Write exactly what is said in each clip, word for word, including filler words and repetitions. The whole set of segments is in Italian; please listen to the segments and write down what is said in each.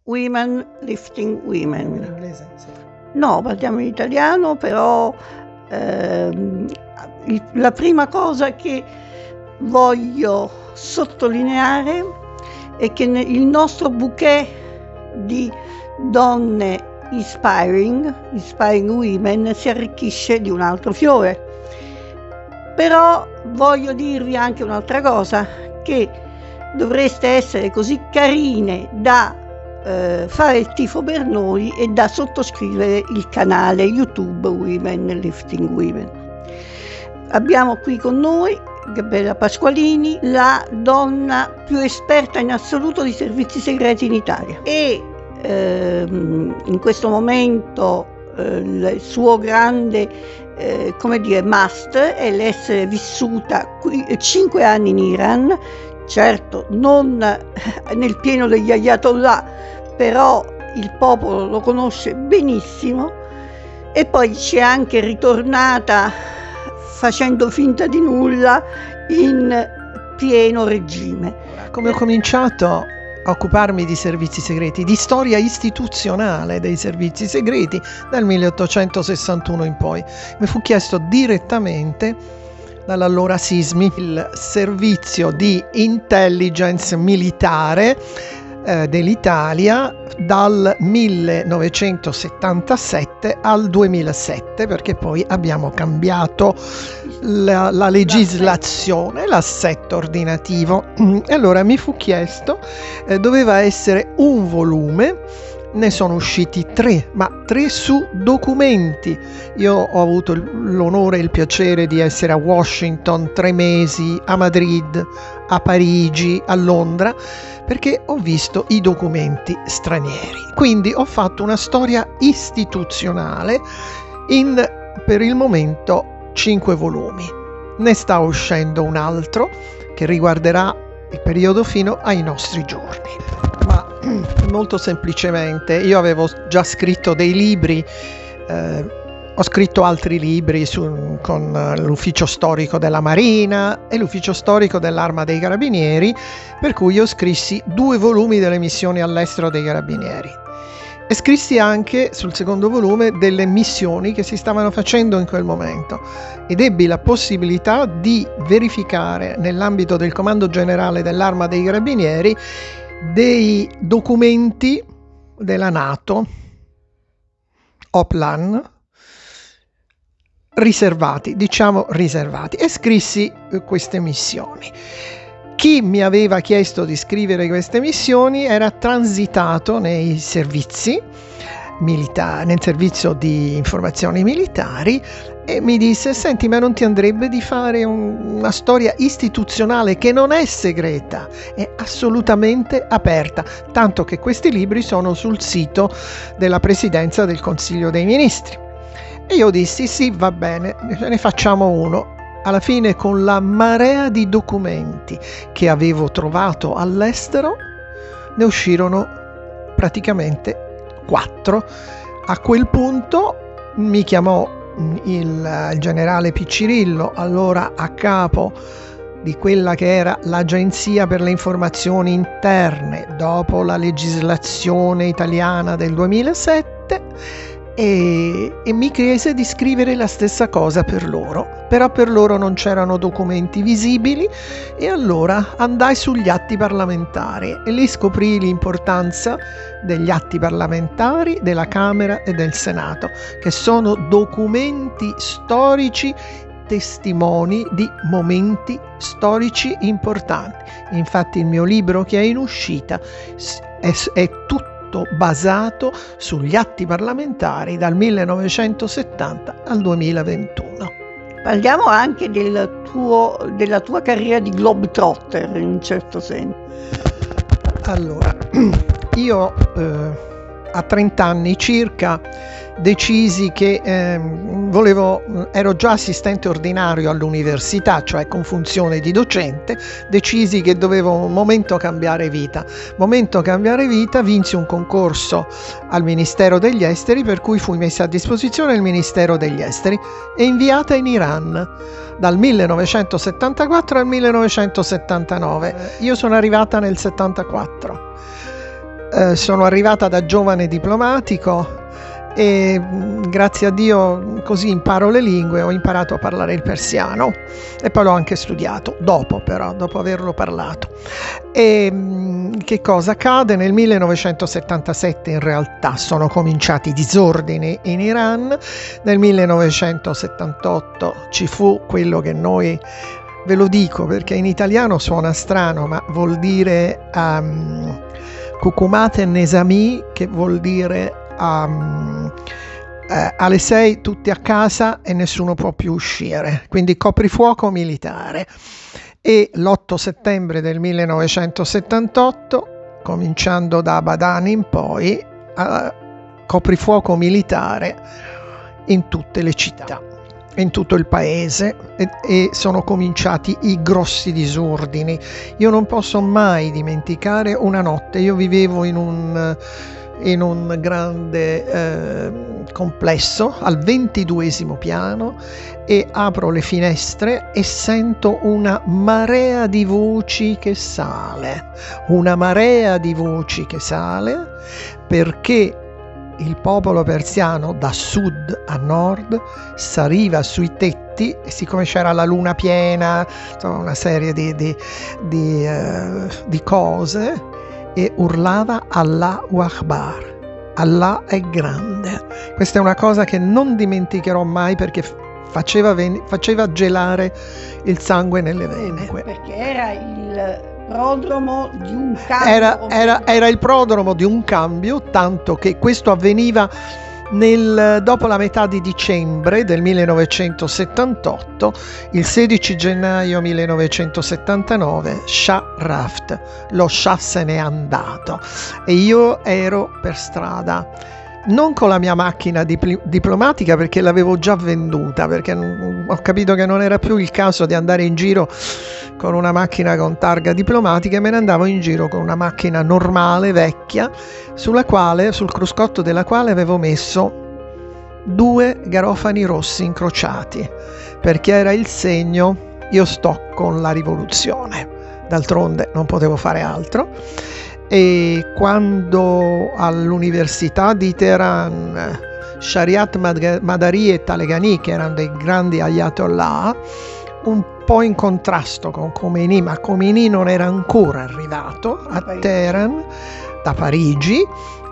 Women Lifting Women. In inglese? Sì. No, parliamo in italiano, però ehm, il- la prima cosa che voglio sottolineare è che ne- il nostro bouquet di donne inspiring, inspiring women, si arricchisce di un altro fiore. Però voglio dirvi anche un'altra cosa, che dovreste essere così carine da eh, fare il tifo per noi e da sottoscrivere il canale YouTube Women Lifting Women. Abbiamo qui con noi Gabriella Pasqualini, la donna più esperta in assoluto di servizi segreti in Italia, e ehm, in questo momento eh, il suo grande eh, come dire must è l'essere vissuta qui, cinque anni in Iran, certo non nel pieno degli ayatollah, però il popolo lo conosce benissimo, e poi ci è anche ritornata facendo finta di nulla in pieno regime. Come ho cominciato a occuparmi di servizi segreti, di storia istituzionale dei servizi segreti dal milleottocentosessantuno in poi, mi fu chiesto direttamente dall'allora SISMI, il servizio di intelligence militare eh, dell'Italia, dal millenovecentosettantasette al duemilasette, perché poi abbiamo cambiato la, la legislazione, l'assetto ordinativo, e allora mi fu chiesto, eh, doveva essere un volume. Ne sono usciti tre, ma tre su documenti. Io ho avuto l'onore e il piacere di essere a Washington tre mesi, a Madrid, a Parigi, a Londra, perché ho visto i documenti stranieri. Quindi ho fatto una storia istituzionale in, per il momento, cinque volumi. Ne sta uscendo un altro che riguarderà il periodo fino ai nostri giorni. Ma molto semplicemente, io avevo già scritto dei libri, eh, ho scritto altri libri su, con l'ufficio storico della Marina e l'ufficio storico dell'Arma dei Carabinieri, per cui io scrissi due volumi delle missioni all'estero dei Carabinieri. E scrissi anche sul secondo volume delle missioni che si stavano facendo in quel momento, ed ebbi la possibilità di verificare nell'ambito del Comando Generale dell'Arma dei Carabinieri dei documenti della NATO, OPLAN, riservati, diciamo riservati, e scrissi queste missioni. Chi mi aveva chiesto di scrivere queste missioni era transitato nei servizi militari, nel servizio di informazioni militari, e mi disse: senti, ma non ti andrebbe di fare un, una storia istituzionale che non è segreta, è assolutamente aperta, tanto che questi libri sono sul sito della Presidenza del Consiglio dei Ministri. E io dissi: sì, va bene, ne facciamo uno. Alla fine, con la marea di documenti che avevo trovato all'estero, ne uscirono praticamente quattro. A quel punto mi chiamò il, il generale Piccirillo, allora a capo di quella che era l'Agenzia per le Informazioni Interne dopo la legislazione italiana del duemilasette, e, e mi chiese di scrivere la stessa cosa per loro, però per loro non c'erano documenti visibili, e allora andai sugli atti parlamentari e lì scoprì l'importanza degli atti parlamentari della Camera e del Senato, che sono documenti storici, testimoni di momenti storici importanti. Infatti il mio libro che è in uscita è, è tutto basato sugli atti parlamentari dal millenovecentosettanta al duemilaventuno. Parliamo anche del tuo, della tua carriera di globetrotter, in un certo senso. Allora, io eh, a trenta anni circa decisi che eh, volevo, ero già assistente ordinario all'università, cioè con funzione di docente, decisi che dovevo un momento cambiare vita. Momento cambiare vita, vinsi un concorso al Ministero degli Esteri, per cui fui messa a disposizione il Ministero degli Esteri e inviata in Iran dal millenovecentosettantaquattro al millenovecentosettantanove. Io sono arrivata nel settantaquattro. eh, sono arrivata da giovane diplomatico e grazie a Dio così imparo le lingue, ho imparato a parlare il persiano e poi l'ho anche studiato, dopo però, dopo averlo parlato. E che cosa accade? Nel millenovecentosettantasette in realtà sono cominciati i disordini in Iran, nel millenovecentosettantotto ci fu quello che noi, ve lo dico perché in italiano suona strano, ma vuol dire um, Kukumate Nesami, che vuol dire Um, eh, alle sei tutti a casa e nessuno può più uscire, quindi coprifuoco militare. E l'otto settembre del millenovecentosettantotto, cominciando da Abadan in poi, eh, coprifuoco militare in tutte le città, in tutto il paese, e, e sono cominciati i grossi disordini. Io non posso mai dimenticare una notte, io vivevo in un in un grande eh, complesso al ventiduesimo piano e apro le finestre e sento una marea di voci che sale, una marea di voci che sale perché il popolo persiano da sud a nord saliva sui tetti e siccome c'era la luna piena, insomma una serie di, di, di, uh, di cose, e urlava Allahu Akbar, Allah è grande. Questa è una cosa che non dimenticherò mai perché faceva, ven- faceva gelare il sangue nelle vene. Perché era il prodromo di un cambio. Era, era, era il prodromo di un cambio, tanto che questo avveniva nel, dopo la metà di dicembre del millenovecentosettantotto, il sedici gennaio millenovecentosettantanove, Shah Raft, lo Shah se n'è andato e io ero per strada, non con la mia macchina dipl- diplomatica perché l'avevo già venduta, perché n- ho capito che non era più il caso di andare in giro con una macchina con targa diplomatica e me ne andavo in giro con una macchina normale, vecchia, sulla quale, sul cruscotto della quale avevo messo due garofani rossi incrociati, perché era il segno io sto con la rivoluzione, d'altronde non potevo fare altro. E quando all'università di Teheran Shariat Madari e Taleghani, che erano dei grandi ayatollah, un po' in contrasto con Khomeini, ma Khomeini non era ancora arrivato a Teheran da Parigi,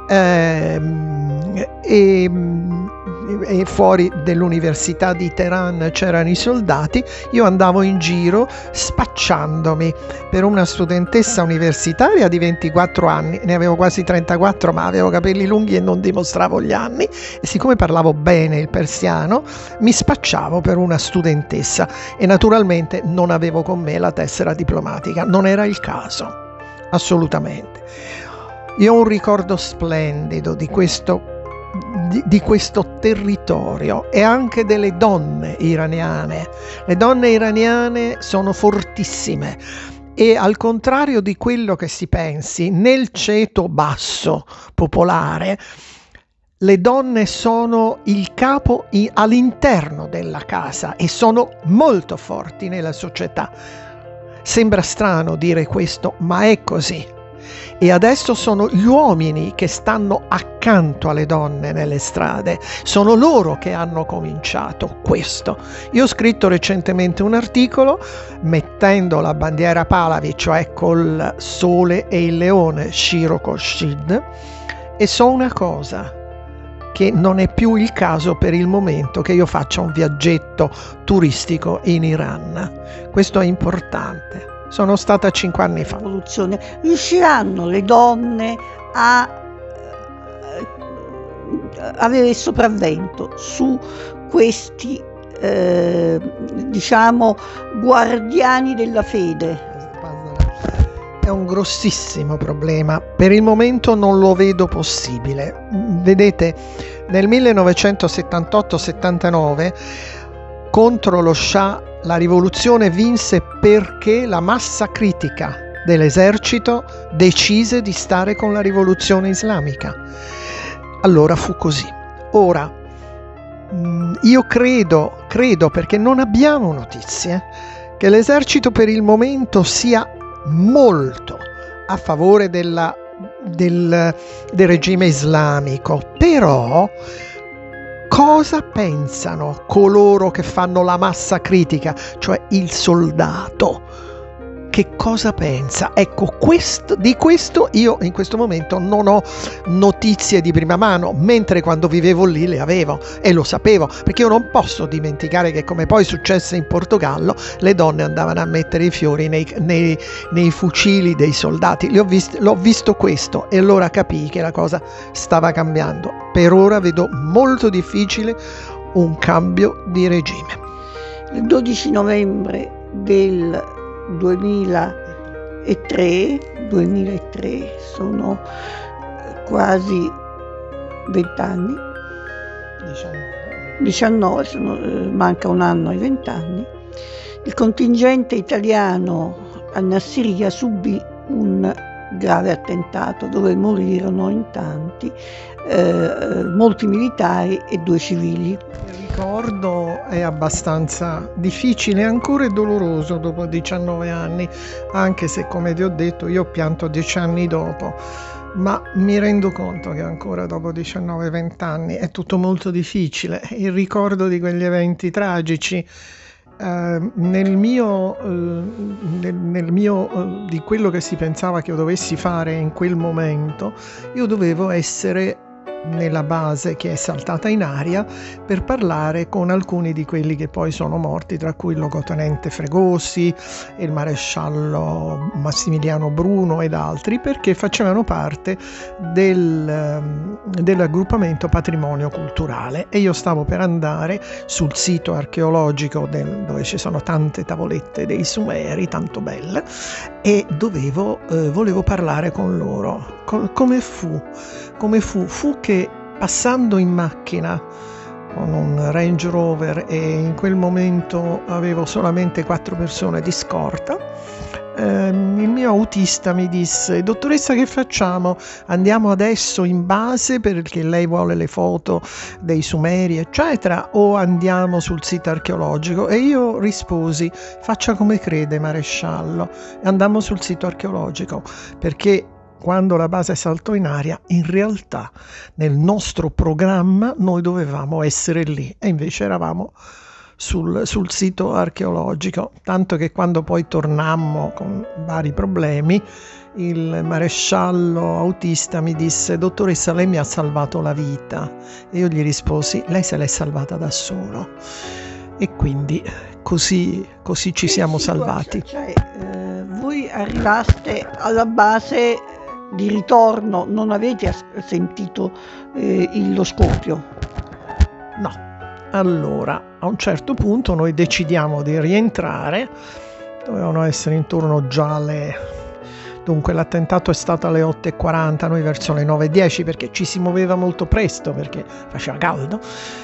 ehm, e, e fuori dell'università di Teheran c'erano i soldati, io andavo in giro spacciandomi per una studentessa universitaria di ventiquattro anni, ne avevo quasi trentaquattro ma avevo capelli lunghi e non dimostravo gli anni, e siccome parlavo bene il persiano mi spacciavo per una studentessa e naturalmente non avevo con me la tessera diplomatica, non era il caso, assolutamente. Io ho un ricordo splendido di questo Di, di questo territorio e anche delle donne iraniane. Le donne iraniane sono fortissime e, al contrario di quello che si pensi, nel ceto basso popolare le donne sono il capo in, all'interno della casa e sono molto forti nella società. Sembra strano dire questo, ma è così. E adesso sono gli uomini che stanno accanto alle donne nelle strade, sono loro che hanno cominciato questo. Io ho scritto recentemente un articolo mettendo la bandiera Pahlavi, cioè col sole e il leone, Shiro Khorshid, e so una cosa, che non è più il caso per il momento che io faccia un viaggetto turistico in Iran. Questo è importante. Sono stata cinque anni fa. Riusciranno le donne a avere il sopravvento su questi eh, diciamo guardiani della fede? È un grossissimo problema, per il momento non lo vedo possibile. Vedete, nel millenovecentosettantotto settantanove contro lo Shah la rivoluzione vinse perché la massa critica dell'esercito decise di stare con la rivoluzione islamica. Allora fu così. Ora, io credo, credo perché non abbiamo notizie, che l'esercito per il momento sia molto a favore della del, del regime islamico, però cosa pensano coloro che fanno la massa critica, cioè il soldato? Che cosa pensa? Ecco, questo, di questo io in questo momento non ho notizie di prima mano, mentre quando vivevo lì le avevo e lo sapevo, perché io non posso dimenticare che, come poi successe in Portogallo, le donne andavano a mettere i fiori nei, nei, nei fucili dei soldati. Li ho visti, l'ho visto questo e allora capii che la cosa stava cambiando. Per ora vedo molto difficile un cambio di regime. Il dodici novembre del duemilatré, duemilatré sono quasi vent'anni, diciannove, sono, manca un anno ai vent'anni, il contingente italiano a Nassiriya subì un grave attentato dove morirono in tanti, eh, molti militari e due civili. Il ricordo è abbastanza difficile, ancora e doloroso dopo diciannove anni, anche se, come ti ho detto, io ho pianto dieci anni dopo, ma mi rendo conto che ancora dopo diciannove venti anni è tutto molto difficile. Il ricordo di quegli eventi tragici, Uh, nel mio, uh, nel, nel mio uh, di quello che si pensava che io dovessi fare in quel momento, io dovevo essere nella base che è saltata in aria per parlare con alcuni di quelli che poi sono morti, tra cui il locotenente Fregosi, il maresciallo Massimiliano Bruno ed altri, perché facevano parte del, dell'aggruppamento Patrimonio Culturale, e io stavo per andare sul sito archeologico del, dove ci sono tante tavolette dei Sumeri, tanto belle, e dovevo, eh, volevo parlare con loro. Com- come fu? Come fu? Fu che, passando in macchina con un Range Rover, e in quel momento avevo solamente quattro persone di scorta, ehm, il mio autista mi disse: dottoressa, che facciamo? Andiamo adesso in base perché lei vuole le foto dei Sumeri eccetera, o andiamo sul sito archeologico? E io risposi: faccia come crede, maresciallo. E andammo sul sito archeologico, perché quando la base saltò in aria, in realtà nel nostro programma noi dovevamo essere lì e invece eravamo sul, sul sito archeologico, tanto che quando poi tornammo con vari problemi, il maresciallo autista mi disse: dottoressa, lei mi ha salvato la vita. E io gli risposi: lei se l'è salvata da solo. E quindi così, così ci siamo salvati. Cioè, eh, voi arrivaste alla base di ritorno, non avete sentito eh, lo scoppio? No. Allora, a un certo punto noi decidiamo di rientrare, dovevano essere intorno già alle... Dunque l'attentato è stato alle otto e quaranta, noi verso le nove e dieci, perché ci si muoveva molto presto, perché faceva caldo.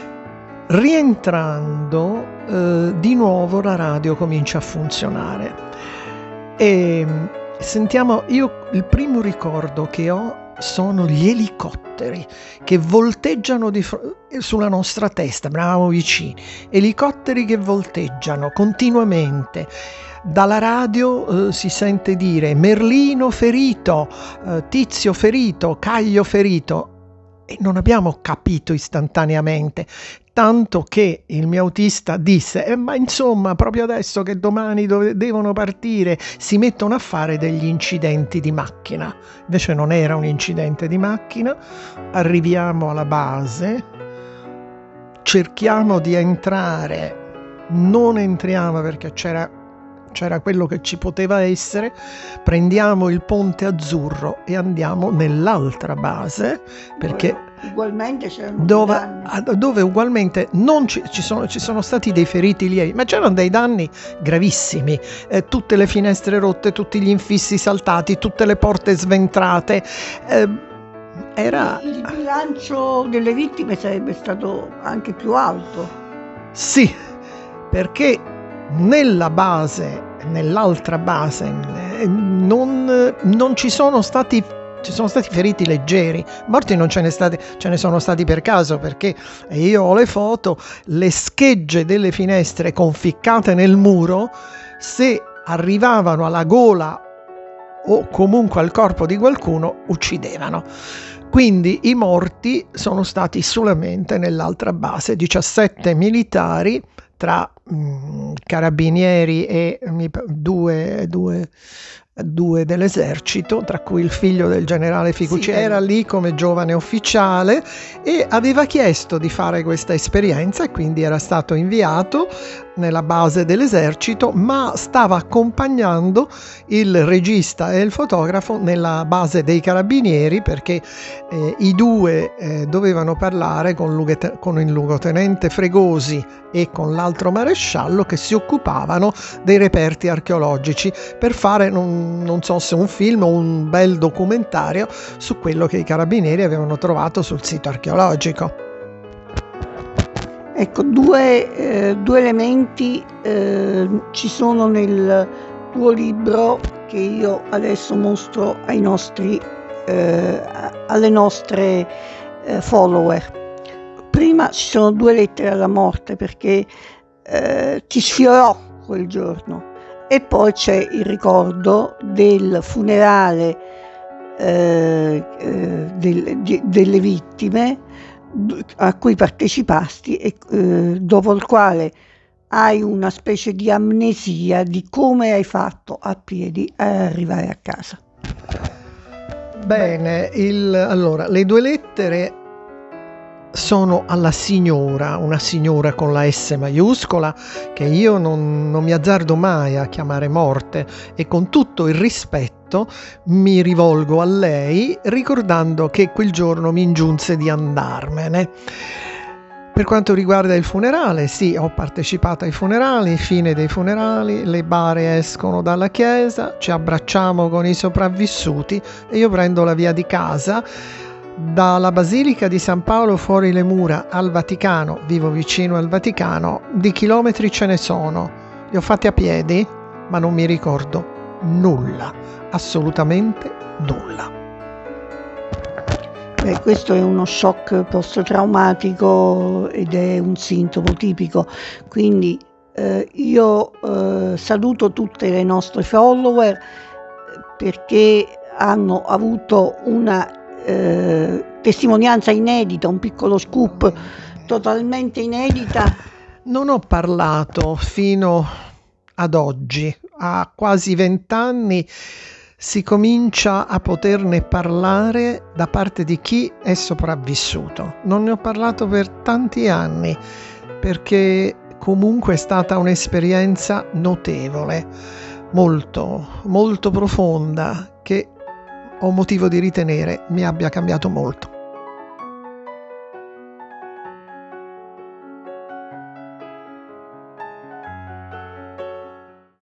Rientrando, eh, di nuovo la radio comincia a funzionare. E sentiamo, io il primo ricordo che ho sono gli elicotteri che volteggiano di fr- sulla nostra testa, eravamo vicini, elicotteri che volteggiano continuamente. Dalla radio eh, si sente dire Merlino ferito, eh, Tizio ferito, Caio ferito, e non abbiamo capito istantaneamente, tanto che il mio autista disse eh, ma insomma proprio adesso che domani dove devono partire si mettono a fare degli incidenti di macchina. Invece non era un incidente di macchina. Arriviamo alla base, cerchiamo di entrare, non entriamo perché c'era c'era quello che ci poteva essere, prendiamo il Ponte Azzurro e andiamo nell'altra base, perché ugualmente c'erano dove, dove ugualmente non ci, ci, sono, ci sono stati dei feriti lievi, ma c'erano dei danni gravissimi, eh, tutte le finestre rotte, tutti gli infissi saltati, tutte le porte sventrate. Eh, era... Il bilancio delle vittime sarebbe stato anche più alto. Sì, perché nella base, nell'altra base, non, non ci sono stati, ci sono stati feriti leggeri, morti non ce ne, state, ce ne sono stati per caso, perché io ho le foto, le schegge delle finestre conficcate nel muro, se arrivavano alla gola o comunque al corpo di qualcuno uccidevano. Quindi i morti sono stati solamente nell'altra base, diciassette militari tra mh, carabinieri e mi, due, due, due dell'esercito, tra cui il figlio del generale Ficucci. Sì, era lì come giovane ufficiale e aveva chiesto di fare questa esperienza e quindi era stato inviato nella base dell'esercito, ma stava accompagnando il regista e il fotografo nella base dei carabinieri, perché eh, i due eh, dovevano parlare con, Lughet- con il luogotenente Fregosi e con l'altro maresciallo che si occupavano dei reperti archeologici, per fare non, non so se un film o un bel documentario su quello che i carabinieri avevano trovato sul sito archeologico. Ecco, due, eh, due elementi eh, ci sono nel tuo libro che io adesso mostro ai nostri, eh, alle nostre eh, follower. Prima ci sono due lettere alla morte, perché eh, ti sfiorò quel giorno, e poi c'è il ricordo del funerale eh, eh, del, di, delle vittime a cui partecipasti e eh, dopo il quale hai una specie di amnesia di come hai fatto a piedi ad arrivare a casa. Bene, il, allora, le due lettere sono alla signora, una signora con la S maiuscola che io non, non mi azzardo mai a chiamare morte, e con tutto il rispetto mi rivolgo a lei ricordando che quel giorno mi ingiunse di andarmene. Per quanto riguarda il funerale, sì, ho partecipato ai funerali, fine dei funerali, le bare escono dalla chiesa, ci abbracciamo con i sopravvissuti e io prendo la via di casa. Dalla Basilica di San Paolo fuori le mura al Vaticano, vivo vicino al Vaticano, di chilometri ce ne sono. Li ho fatti a piedi, ma non mi ricordo nulla, assolutamente nulla. Beh, questo è uno shock post-traumatico ed è un sintomo tipico, quindi eh, io eh, saluto tutte le nostre follower perché hanno avuto una Eh, testimonianza inedita, un piccolo scoop totalmente inedita. Non ho parlato fino ad oggi, a quasi vent'anni si comincia a poterne parlare da parte di chi è sopravvissuto. Non ne ho parlato per tanti anni perché comunque è stata un'esperienza notevole, molto, molto profonda, che ho motivo di ritenere mi abbia cambiato molto.